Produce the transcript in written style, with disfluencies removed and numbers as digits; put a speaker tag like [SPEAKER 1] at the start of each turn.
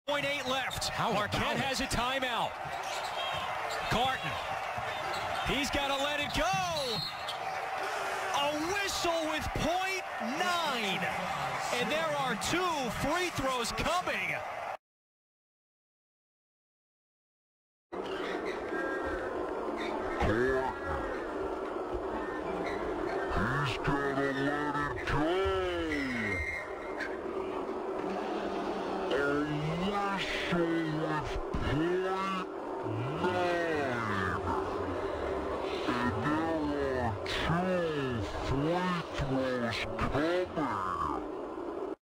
[SPEAKER 1] .8 left. Marquette has a timeout. Carton. He's got to let it go. A whistle with .9. And there are 2 free throws coming.
[SPEAKER 2] He's got to let it go. A whistle with .9. And